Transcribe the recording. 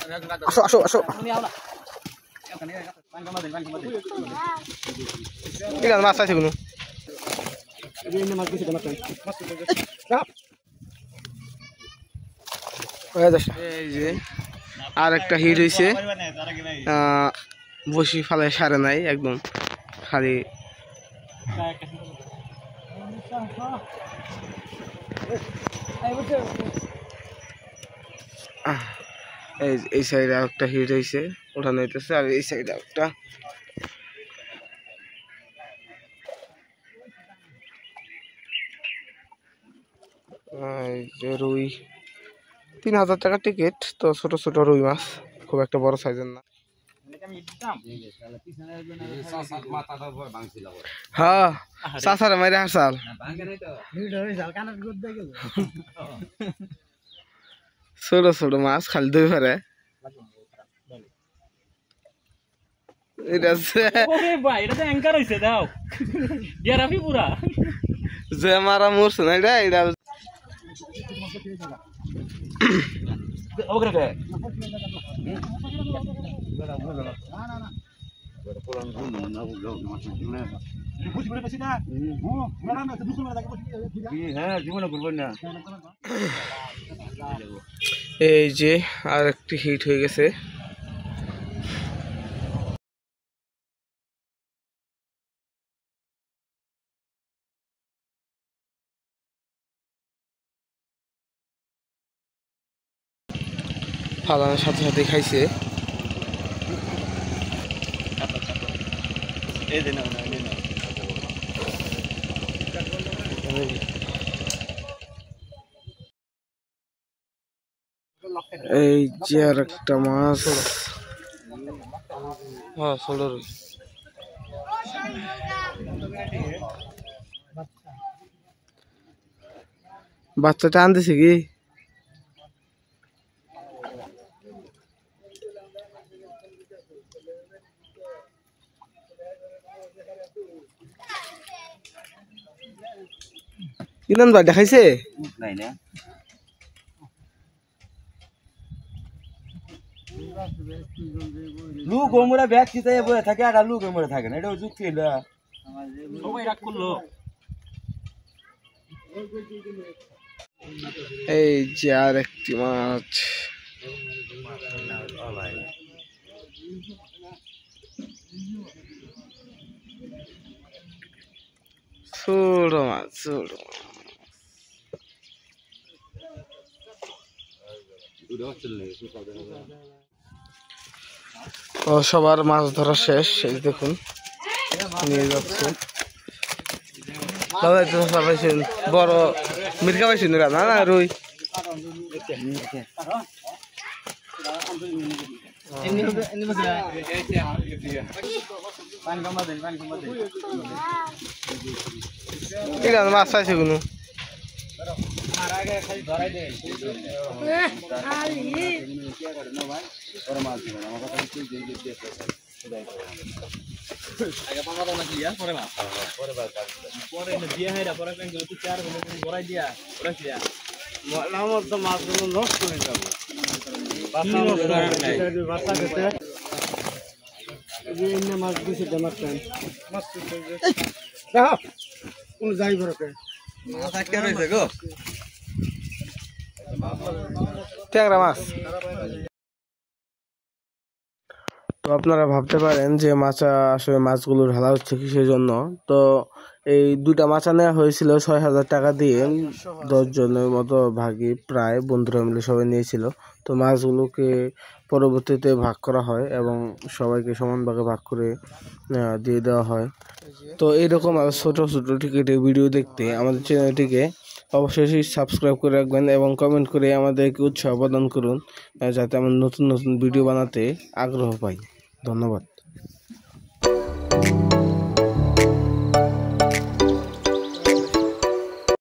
আসো আসো আসো মাছ আছে কোনো এই যে আর একটা হিট হয়েছে বসি ফালে সারে নাই একদম খালি এই সাইডে একটা হিট হয়েছে ওঠানো হইতেছে আর এই সাইডে একটা রুই 3000 টাকা টিকিট তো ছোট ছোট রুই মাছ খুব একটা বড় সাইজের না হ্যাঁ চাচারে মাইরে হাসাল ছোট ছোট মাছ খালি দুই পারে যে মারা মরছে না এটা এটা এই যে আর একটি হিট হয়ে গেছে ফালানোর সাথে সাথে খাইছে এই যে আর একটা মাছ হ্যাঁ ষোলো বাচ্চাটা আনতেছে কি কিনন ভাই দেখাইছে লুক ওমরা ব্যাগ কিতে বয়ে থাকে আর লুক ওমরা থাকে না এটা যুক্তি না সবাই রাগ করলো এই যে আর একটি মাছ ছোট মাছ ছোট ও সবার মাছ ধরা শেষ এই দেখুন নিয়ে যাচ্ছে বড় মির্কা পাইছেন না না রুই মাছ চাইছে কোনো মাছগুলো নষ্ট হয়ে যাবে মাছ দিছে কোন যাই ঘরকে ট্যাংরা মাছ তো আপনারা ভাবতে পারেন যে মাছা আসলে মাছগুলো ঢালা হচ্ছে কিসের জন্য তো এই দুটা মাছা নেওয়া হয়েছিল 6000 টাকা দিয়ে 10 জনের মতো ভাগী প্রায় বন্ধুরা মিলে সবাই নিয়েছিল তো মাছগুলোকে পরবর্তীতে ভাগ করা হয় এবং সবাইকে সমানভাগে ভাগ করে দিয়ে দেওয়া হয় তো এইরকম ছোট ছোট টিকিটের ভিডিও দেখতে আমাদের চ্যানেলটিকে অবশ্যই সাবস্ক্রাইব করে রাখবেন এবং কমেন্ট করে আমাদেরকে উৎসাহ প্রদান করুন যাতে আমরা নতুন নতুন ভিডিও বানাতে আগ্রহ পাই ধন্যবাদ।